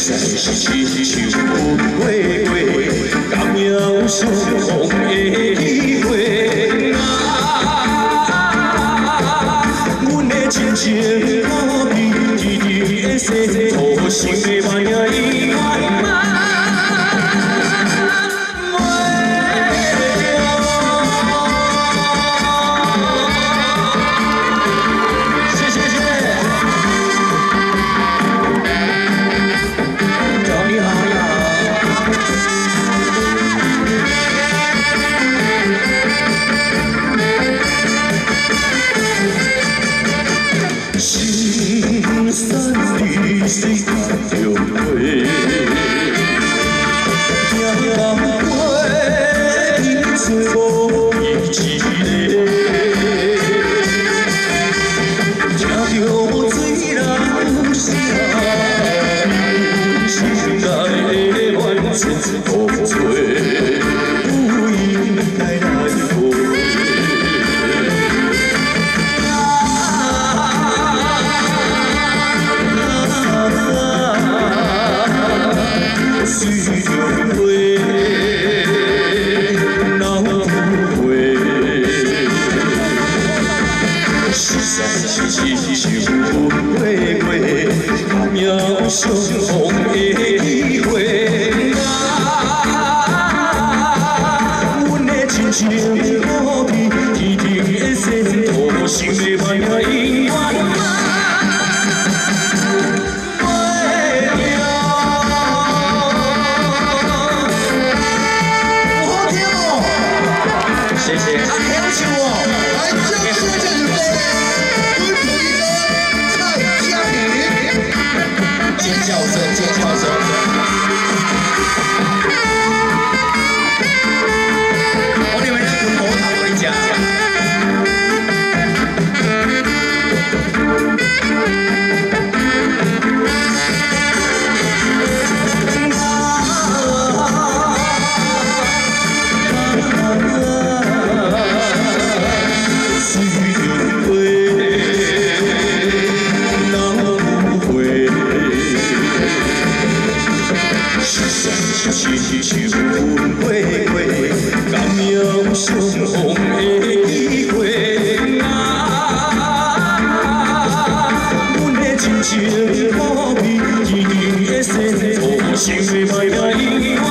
在是亲像云过过，甘渺相逢的机会。阮的亲情可比甜甜的西，土心的万意愿。 水中飞，行到尾，最无伊一个。听着水人声，心内的怨嗔无找，有因来来回。 水中飞，闹不回。实在是亲像云过过，甘渺相逢的机会。阮的亲情可比甜甜的西，土心的万意愿。 谢谢。啊，还要唱哦。来，掌声欢迎温如意哥蔡佳玲，尖叫声，尖叫声。我你们是骨头糖回家。亲像云过过，甘渺相逢的机会。阮的亲情可比甜甜的西，土心的万意愿。